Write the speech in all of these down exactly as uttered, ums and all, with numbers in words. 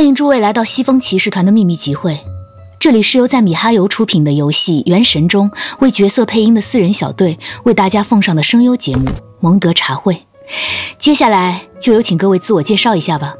欢迎诸位来到西风骑士团的秘密集会，这里是由在米哈游出品的游戏《原神》中为角色配音的四人小队为大家奉上的声优节目《蒙德茶会》。接下来就有请各位自我介绍一下吧。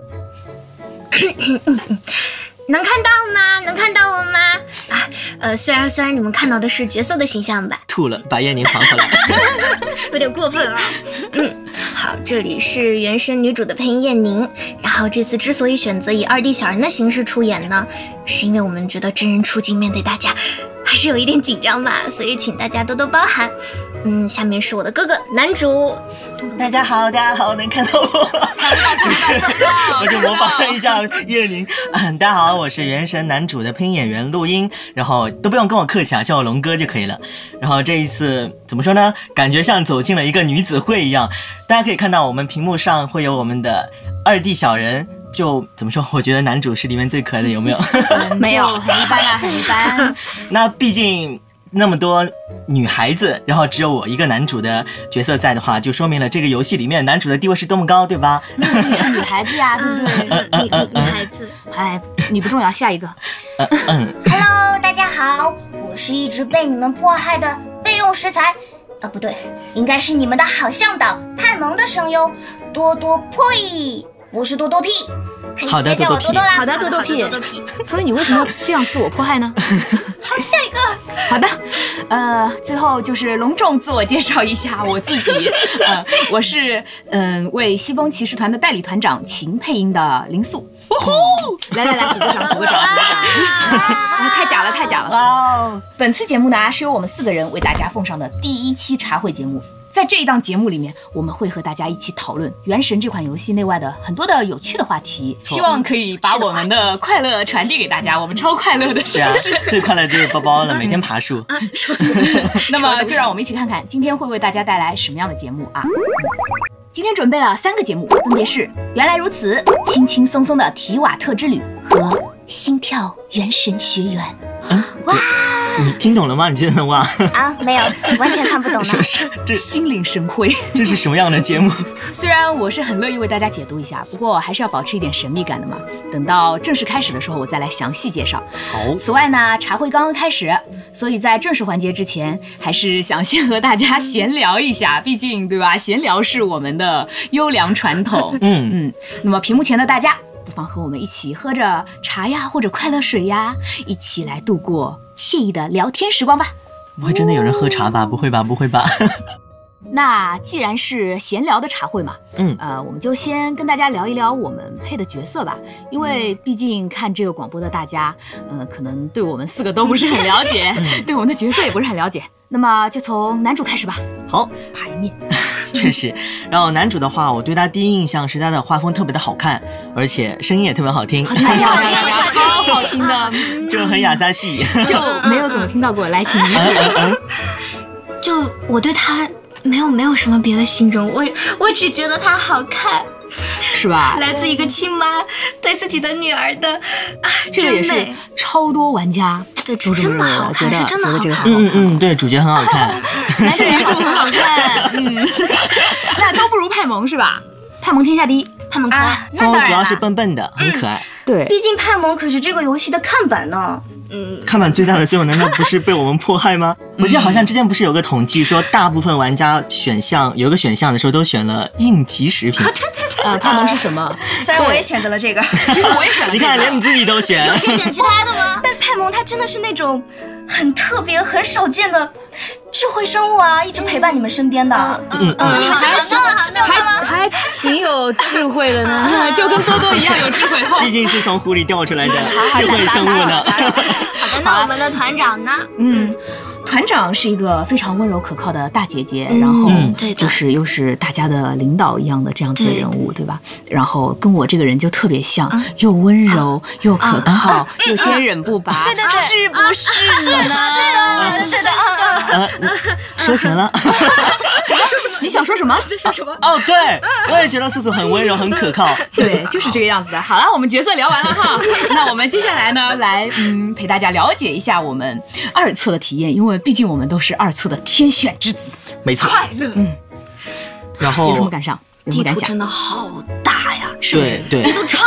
能看到吗？能看到我吗？啊，呃，虽然虽然你们看到的是角色的形象吧， 吐了，把叶宁还回来， 有点过分啊。嗯，好，这里是原声女主的配音叶宁。然后这次之所以选择以二 D 小人的形式出演呢，是因为我们觉得真人出镜面对大家还是有一点紧张吧，所以请大家多多包涵。嗯，下面是我的哥哥男主。 大家好，大家好，能看到我？我就模仿一下叶宁。嗯，大家好，我是原神男主的配音演员陆英，然后都不用跟我客气啊，叫我龙哥就可以了。然后这一次怎么说呢？感觉像走进了一个女子会一样。大家可以看到我们屏幕上会有我们的二 D 小人。就怎么说？我觉得男主是里面最可爱的，有没有？ 嗯、没有，很一般啊，很一般。 那毕竟那么多女孩子，然后只有我一个男主的角色在的话，就说明了这个游戏里面男主的地位是多么高，对吧？ 那你是女孩子呀，对不对？ 嗯嗯嗯、女女孩子， 哎，你不重要，下一个。 嗯嗯。 Hello， 大家好，我是一直被你们迫害的备用食材。啊，不对，应该是你们的好向导派蒙的声优多多屁。我是多多屁， 好的，多多屁， 好的，多多屁，多多屁。所以你为什么要这样自我迫害呢？ 好，下一个。 好的，呃，最后就是隆重自我介绍一下我自己，呃，我是嗯、呃、为西风骑士团的代理团长秦配音的林素。哦吼！来来来，鼓个掌，鼓个掌，鼓个掌！啊，太假了，太假了！哇！本次节目呢是由我们四个人为大家奉上的第一期茶会节目。在这一档节目里面，我们会和大家一起讨论《原神》这款游戏内外的很多的有趣的话题，希望可以把我们的快乐传递给大家。我们超快乐的，是啊，最快乐就是包包了，每天爬树。 啊、那么就让我们一起看看今天会为大家带来什么样的节目啊！今天准备了三个节目，分别是原来如此、轻轻松松的提瓦特之旅和心跳原神学园。 嗯，哇！你听懂了吗？你真的哇？ 啊，没有，完全看不懂。 是是，这心领神会。 这是什么样的节目？ 虽然我是很乐意为大家解读一下，不过还是要保持一点神秘感的嘛。等到正式开始的时候，我再来详细介绍。 好。 此外呢，茶会刚刚开始，所以在正式环节之前，还是想先和大家闲聊一下，毕竟对吧？闲聊是我们的优良传统。嗯嗯。那么屏幕前的大家，不妨和我们一起喝着茶呀，或者快乐水呀，一起来度过惬意的聊天时光吧。 不会真的有人喝茶吧？不会吧？不会吧？ 那既然是闲聊的茶会嘛， 嗯， 呃，我们就先跟大家聊一聊我们配的角色吧，因为毕竟看这个广播的大家，嗯、呃，可能对我们四个都不是很了解，嗯、对我们的角色也不是很了解。那么就从男主开始吧。 好， 牌面。 确实，然后男主的话，我对他第一印象是他的画风特别的好看，而且声音也特别好听。 好听呀呀呀呀，超好听的， 就很亚萨系， 就没有怎么听到过。来，请您。 就我对他没有没有什么别的形容，我我只觉得他好看。 是吧？ 来自一个亲妈对自己的女儿的啊， 这个也是超多玩家对真的好看，是真的好看。 嗯嗯，对，主角很好看， 男主女主很好看，嗯，那都不如派蒙是吧？派蒙天下第一， 派蒙可爱， 派蒙主要是笨笨的，很可爱。 对， 毕竟派蒙可是这个游戏的看板呢。 嗯，看板最大的作用难道不是被我们迫害吗？我记得好像之前不是有个统计说，大部分玩家选项有一个选项的时候都选了应急食品。 呃，派蒙是什么？ 虽然我也选择了这个， 其实我也选了。 你看，连你自己都选。 有谁选其他的吗？但派蒙他真的是那种很特别、很少见的智慧生物啊，一直陪伴你们身边的。 嗯嗯， 所以你们真的喜欢吃那个吗？ 还挺有智慧的呢，就跟多多一样有智慧。 毕竟是从湖里掉出来的智慧生物呢。 好的，那我们的团长呢？ 嗯。团长是一个非常温柔可靠的大姐姐，嗯、然后就是又是大家的领导一样的这样子的人物， 对, 对吧？然后跟我这个人就特别像，啊、又温柔、啊、又可靠、啊、又坚韧不拔， 对对对， 是不是呢？ 是的，对的，啊啊， 说成了。 说什么？你想说什么？ 在说什么？ 哦，对，我也觉得素素很温柔，很可靠。 对，就是这个样子的。好了，我们角色聊完了哈，那我们接下来呢，来嗯陪大家了解一下我们二测的体验，因为毕竟我们都是二测的天选之子。 没错， 快乐。 嗯， 然后有什么感想？有什么感想？ 地图真的好大呀！ 对对， 地图超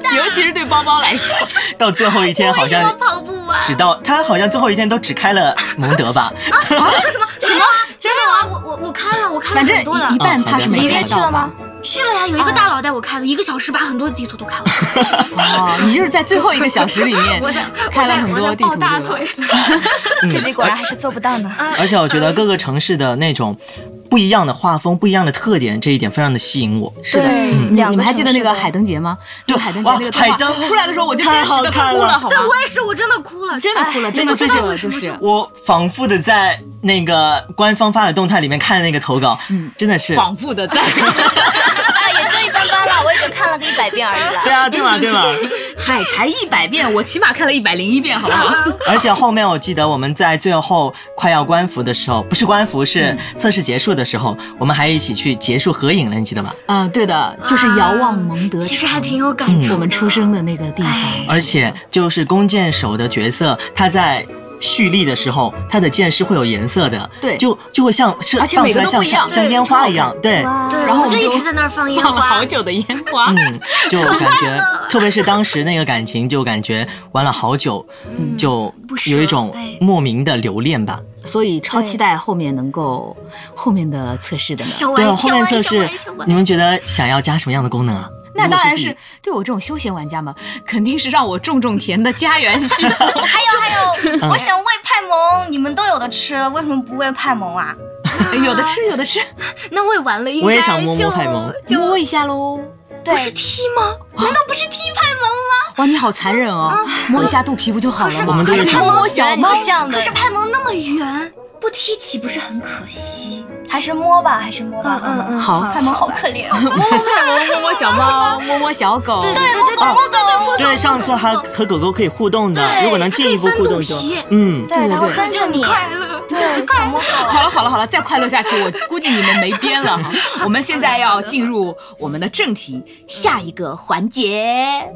尤其是对包包来说， 到最后一天好像跑不完， 只到他好像最后一天都只开了蒙德吧？ 啊，你说什么什么？真的吗？我我我开了，我开了反正很多的。 一半他是没你开到吧去了吗？？去了呀，有一个大佬带我开了一个小时，把很多地图都开完。 哦，你就是在最后一个小时里面我在开了很我在多地图， 抱大腿。 自己果然还是做不到呢。 而且我觉得各个城市的那种不一样的画风、不一样的特点，这一点非常的吸引我。 是的， 对嗯两个你们还记得那个城市的海灯节吗？对，海灯节哇那个动画海灯出来的时候，我就太真实的好看了哭了，好吗？ 对，我也是，我真的哭了， 真的哭了，真的那个这就是个就是我仿佛的在那个官方发的动态里面看那个投稿，嗯，真的是。 仿佛的在。 啊，也就一般般了，我也就看了个一百遍而已了。 对啊，对嘛，对嘛。 嗨，才一百遍，我起码看了一百零一遍，好不好？ 而且后面我记得我们在最后快要官服的时候，不是官服，是测试结束的时候，我们还一起去结束合影了，你记得吗？ 嗯，对的，就是遥望蒙德城， 其实还挺有感触的。 我们出生的那个地方。 而且就是弓箭手的角色，他在蓄力的时候，他的箭是会有颜色的， 对就就会像是而且每放出来像个都不一样像像烟花一样，对。 对， 然后我们就我就一直在那儿放烟放了花好。久的烟花。 嗯，就感觉，特别是当时那个感情，就感觉玩了好久， 嗯就不舍有一种哎莫名的留恋吧。 所以超期待后面能够后面的测试的呢。 小对， 玩后面测试，你们们觉得想要加什么样的功能啊？ 那当然是如果自己对我这种休闲玩家嘛，肯定是让我种种田的家园系统。 还有还有，我想喂派蒙，你们都有的吃，为什么不喂派蒙啊？ 有的吃，有的吃， 那喂完了应该就我也想摸摸派蒙就摸一下喽。 对不是踢吗？难道不是踢派蒙吗？ 哇，你好残忍哦！摸一下肚皮不就好了吗？ 我们都是可是摸摸小原来猫你是这样的可是派蒙那么圆，不踢岂不是很可惜？ 还是摸吧，还是摸吧。 嗯嗯， 好派蒙好可怜哦。 摸摸派蒙，摸摸小猫，摸摸小狗。 对对对对， 哦摸狗摸对，上次还和狗狗可以互动的， 对如果能进一步互动就它可以翻肚皮， 嗯， 对，它会跟着你。 快乐。 对，小摸狗。 好了好了好了，再快乐下去，我估计你们没边了哈。我们现在要进入我们的正题，下一个环节。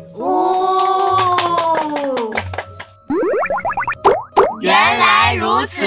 哦， 原来如此。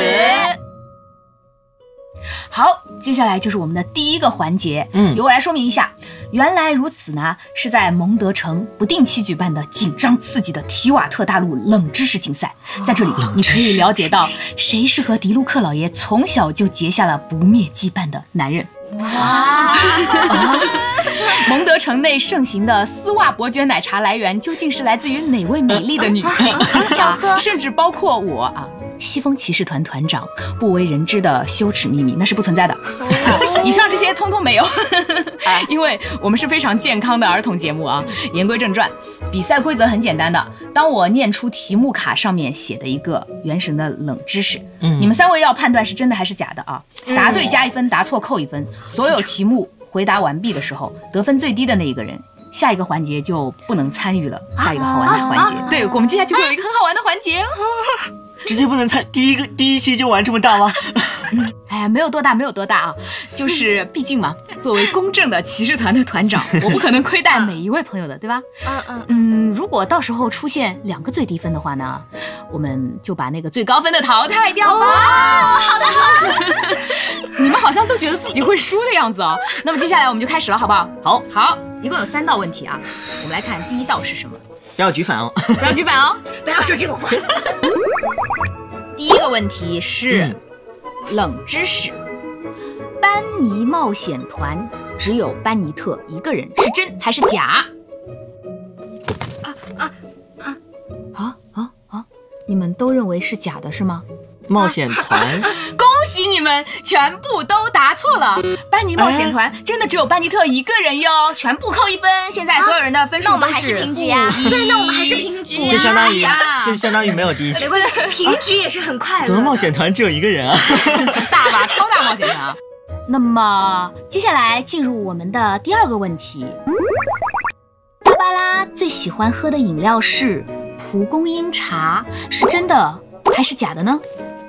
好，接下来就是我们的第一个环节， 嗯由我来说明一下。原来如此呢，是在蒙德城不定期举办的紧张刺激的提瓦特大陆冷知识竞赛。在这里，你可以了解到谁是和迪卢克老爷从小就结下了不灭羁绊的男人。 哇！ 蒙德城内盛行的丝袜伯爵奶茶来源究竟是来自于哪位美丽的女性？ 想喝啊甚至包括我啊，西风骑士团团长不为人知的羞耻秘密，那是不存在的。以上这些通通没有，因为我们是非常健康的儿童节目啊。言归正传，比赛规则很简单的，当我念出题目卡上面写的一个原神的冷知识， 嗯你们三位要判断是真的还是假的啊。答对加一分，答错扣一分。所有题目回答完毕的时候，得分最低的那一个人，下一个环节就不能参与了。下一个好玩的环节，对，我们接下去会有一个很好玩的环节。 直接不能猜，第一个第一期就玩这么大吗？ 哎呀，没有多大，没有多大啊，就是毕竟嘛，作为公正的骑士团的团长，我不可能亏待每一位朋友的，对吧？ 嗯嗯， 嗯，如果到时候出现两个最低分的话呢，我们就把那个最高分的淘汰掉吧。 哦，好的好的。 你们好像都觉得自己会输的样子哦。那么接下来我们就开始了，好不好？ 好， 好，一共有三道问题啊，我们来看第一道是什么？ 不要举反哦。 不要举反哦。 不要说这个话。 第一个问题是、 嗯冷知识：班尼冒险团只有班尼特一个人，是真还是假？ 啊啊啊！ 啊啊啊！你们都认为是假的，是吗？ 冒险团， 恭喜你们，全部都答错了。班尼冒险团真的只有班尼特一个人哟，全部扣一分。现在所有人的分数都那我们还是平局呀负一对，那我们还是平局呀。 就相当于呀就相当于没有第一期没。关系，平局也是很快乐。 怎么冒险团只有一个人啊？ 大吧，超大冒险团啊！那么接下来进入我们的第二个问题：芭芭拉最喜欢喝的饮料是蒲公英茶，是真的还是假的呢？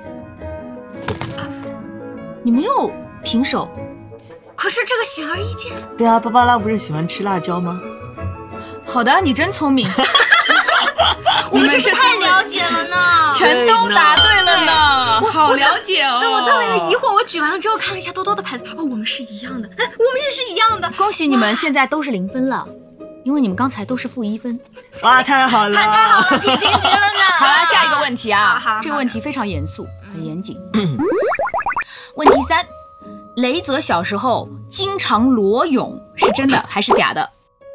你们又平手， 可是这个显而易见。 对啊，芭芭拉不是喜欢吃辣椒吗？ 好的，你真聪明。 我们真是太了解了呢， 全都答对了呢，好了解哦。 对，我特别的疑惑，我举完了之后看了一下多多的牌子，哦，我们是一样的，哎，我们也是一样的。 恭喜你们，现在都是零分了。 因为你们刚才都是负一分。 哇，太好了， 太好了，平平局了呢。 好了，下一个问题啊， 好好这个问题非常严肃，很严谨。问题三，雷泽小时候经常裸泳，是真的还是假的？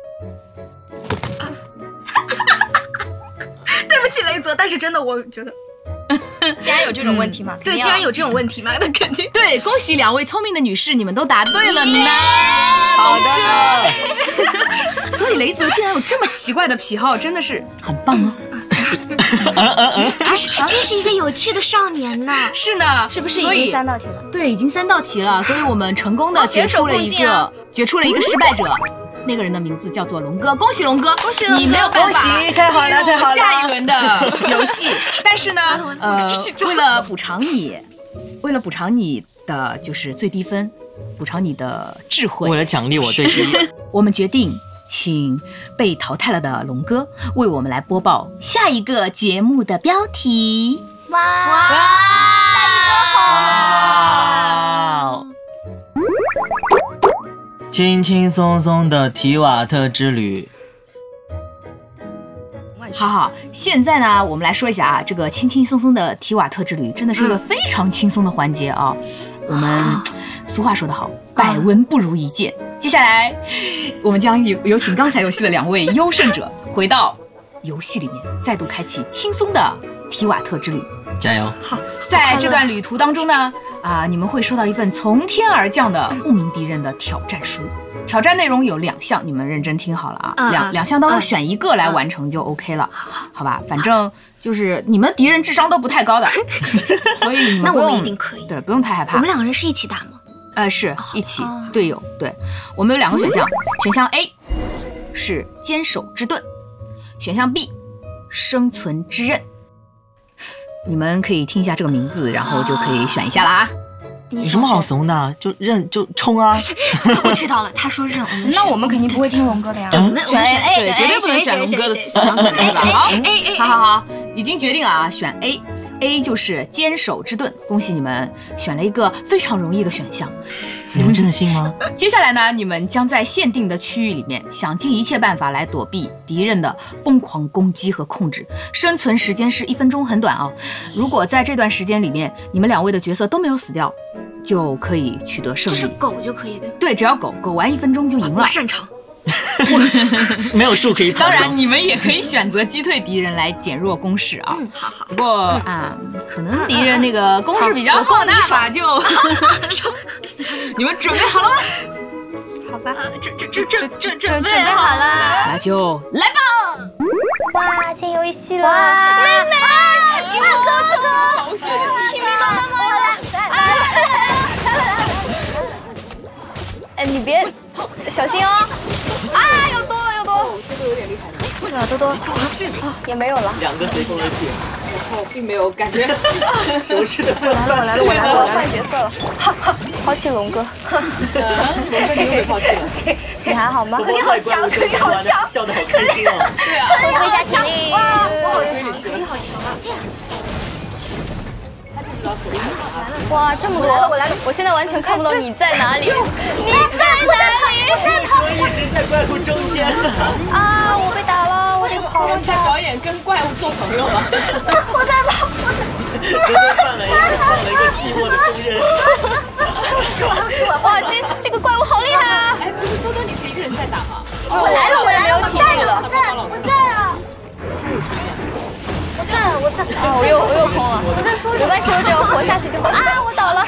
对不起雷泽，但是真的我觉得， 竟然有这种问题吗？ 对，竟然有这种问题吗？那肯定。 对，恭喜两位聪明的女士，你们都答对了呢。 好的。 所以雷泽竟然有这么奇怪的癖好，真的是很棒哦。 真是真是一个有趣的少年呢。 是呢， 是不是已所以经三道题了？ 对，已经三道题了，所以我们成功的决出了一个，决出了一个失败者。那个人的名字叫做龙哥，恭喜龙哥，恭喜你没有办法恭喜，太好了，太好了。 下一轮的游戏，但是呢，呃，为了补偿你，为了补偿你的就是最低分，补偿你的智慧， 为了奖励我最低， 我们决定请被淘汰了的龙哥为我们来播报下一个节目的标题。 哇哇， 大力真好。 哇！轻轻松松的提瓦特之旅。 好好，现在呢，我们来说一下啊，这个轻轻松松的提瓦特之旅真的是个非常轻松的环节啊。我们俗话说得好，百闻不如一见。接下来，我们将有有请刚才游戏的两位优胜者回到游戏里面，再度开启轻松的提瓦特之旅。 加油！ 好，在这段旅途当中呢，啊，你们会收到一份从天而降的不明敌人的挑战书。挑战内容有两项，你们认真听好了啊， 嗯两两项当中选一个来完成就 OK 了，好吧？反正就是你们敌人智商都不太高的，所以你们那我不用们一定可以。 对，不用太害怕。 我们两个人是一起打吗？ 呃，是一起队友。对，我们有两个选项，选项 A 是坚守之盾，选项 B 生存之刃。你们可以听一下这个名字，然后就可以选一下了啊。 你有什么好怂的？就认就冲啊！ 我知道了，他说认，我们那我们肯定不会听龙哥的呀。 嗯选 A， 对，绝对不能选龙哥的想选的是吧？好，好好好，已经决定了啊，选 A。A 就是坚守之盾，恭喜你们选了一个非常容易的选项。 你们真的信吗？ 接下来呢，你们将在限定的区域里面想尽一切办法来躲避敌人的疯狂攻击和控制。生存时间是一分钟，很短啊。如果在这段时间里面，你们两位的角色都没有死掉，就可以取得胜利。 这是狗就可以的。 对，只要狗狗玩一分钟就赢了。 我擅长。 没有树可以跑。 当然，你们也可以选择击退敌人来减弱攻势啊。 嗯，好好。 不过啊，可能敌人那个攻势比较够大吧，就你们准备好了吗？ 好吧，准准准准准准备准备好了。 那就来吧！ 哇，新游戏了！妹妹，给我哥哥， 好险的听没懂的吗？哎，你别小心哦！啊，又多了又多了，这个有点厉害的。对啊，多多，也没有了。 两个随风而去， 然后并没有感觉熟悉的。 我来了，我来了，我来了，我换角色了。哈哈，抛弃龙哥。 龙哥你又被抛弃了。 你还好吗？ 可你好强，可你好强，笑得好开心哦。 对啊， 回家请令。 哇，我好强，可你好强啊！ 哇，这么多！我来了，我现在完全看不到你在哪里。你在哪里？ 为什么一直在怪物中间啊！我被打了，我是跑了在表演跟怪物做朋友了。 我在跑，我在。 真的犯了一个犯了一个寂寞的工人。 哇，这这个怪物好厉害啊！ 哎，不是多多，你是一个人在打吗？ 我来了，我也没有体力了。 我在，我在啊！我在，我在。 啊，我又我又空了。 我在说， 没关系，我只要活下去就好。啊，我倒了。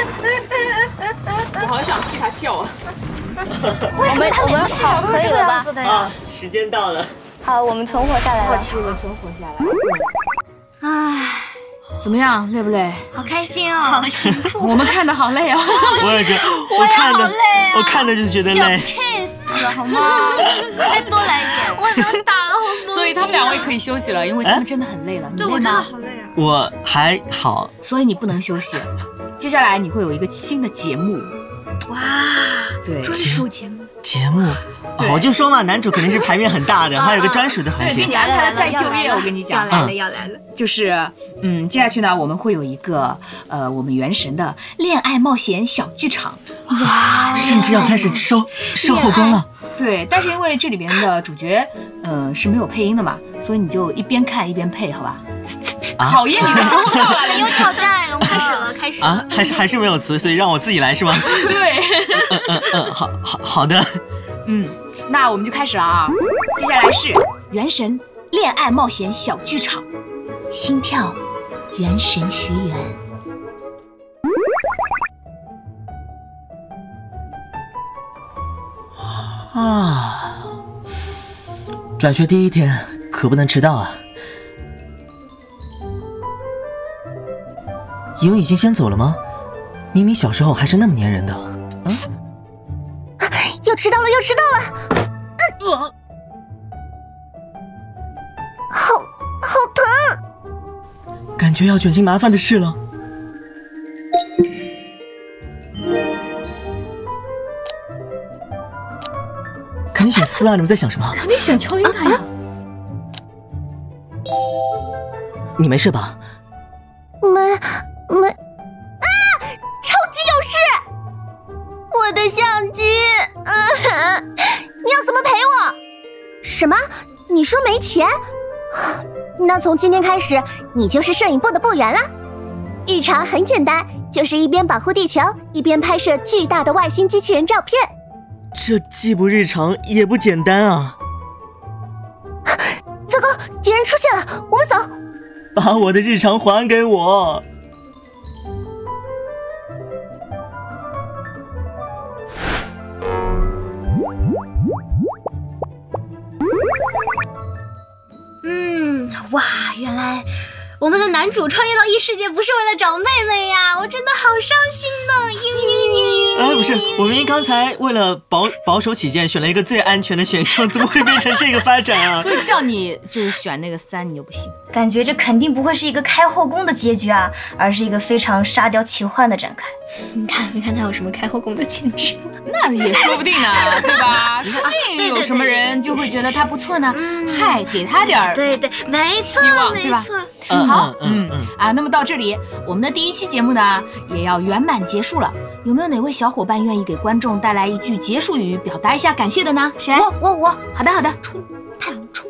我好想替他叫啊！ 为什么他每次好可以了吧？ 啊，时间到了。 好，我们存活下来了。 我们存活下来。唉，怎么样，累不累？ 好开心哦，好辛苦。 我们看的好累哦。 我也觉得，我看的，我看的就觉得累。 累死了，好吗？再多来一点，我能打了，好吗？ 所以他们两位可以休息了，因为他们真的很累了。你对， 累我真的吗？ 好累啊。 我还好， 所以你不能休息。接下来你会有一个新的节目。 哇， 对， 专属节目。 节目，哦，我就说嘛，男主肯定是牌面很大的，还有个专属的环对，给你节。 安排了再就业，我跟你讲， 要来了，要来了。 就是嗯，接下去呢，我们会有一个呃，我们原神的恋爱冒险小剧场。 哇，甚至要开始收收后宫了。 对，但是因为这里边的主角，呃，是没有配音的嘛，所以你就一边看一边配，好吧？啊、考验你的时候到了， 没有挑战，我们开始了，开始了。 啊，还是还是没有词，所以让我自己来是吗？ 对， 嗯嗯嗯，好好好的。 嗯，那我们就开始了啊。接下来是《原神》恋爱冒险小剧场，心跳，原神学园。 啊，转学第一天可不能迟到啊！莹已经先走了吗？明明小时候还是那么粘人的。啊！ 又迟到了，又迟到了！ 呃， 好，好疼！ 感觉要卷进麻烦的事了。肯定选四啊！你们在想什么？ 肯定选敲晕他呀！ 你没事吧？ 没没啊！超级有事！我的相机，啊！你要怎么赔我？什么？你说没钱？那从今天开始，你就是摄影部的部员了。日常很简单，就是一边保护地球，一边拍摄巨大的外星机器人照片。 这既不日常也不简单啊！ 糟糕，敌人出现了，我们走！ 把我的日常还给我！ 嗯，哇，原来我们的男主穿越到异世界不是为了找妹妹呀，我真的好伤心呢！嘤嘤嘤！ 哎，不是，我明明刚才为了保保守起见，选了一个最安全的选项，怎么会变成这个发展啊？ 所以叫你就是选那个三，你就不行。 感觉这肯定不会是一个开后宫的结局啊，而是一个非常沙雕奇幻的展开。 你看，你看他有什么开后宫的潜质？ 那也说不定呢，对吧？说不定有什么人就会觉得他不错呢，嗨，给他点儿对对，没错， 希望，对吧？ 嗯， 好， 嗯嗯啊，那么到这里，我们的第一期节目呢也要圆满结束了。有没有哪位小伙伴愿意给观众带来一句结束语，表达一下感谢的呢？谁？ 我我我， 好的好的， 冲，太冲。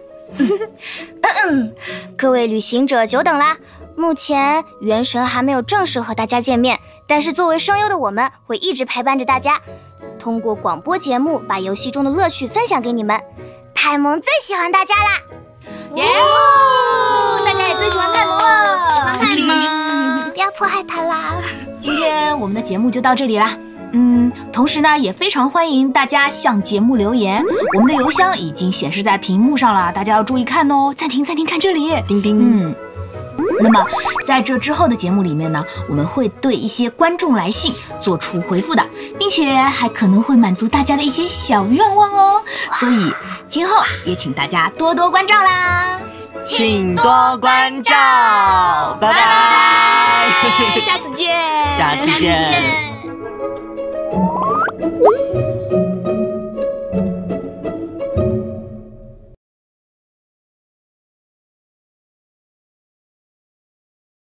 各位旅行者久等啦！目前原神还没有正式和大家见面，但是作为声优的我们会一直陪伴着大家，通过广播节目把游戏中的乐趣分享给你们。派蒙最喜欢大家啦！耶、大家也最喜欢派蒙了， 喜欢派蒙， 不要迫害他啦！ 今天我们的节目就到这里啦。嗯，同时呢，也非常欢迎大家向节目留言，我们的邮箱已经显示在屏幕上了，大家要注意看哦。暂停，暂停，看这里， 叮叮。 嗯，那么在这之后的节目里面呢，我们会对一些观众来信做出回复的，并且还可能会满足大家的一些小愿望哦。所以今后也请大家多多关照啦， 请多关照，拜拜， 下次见， 下次见。 嗯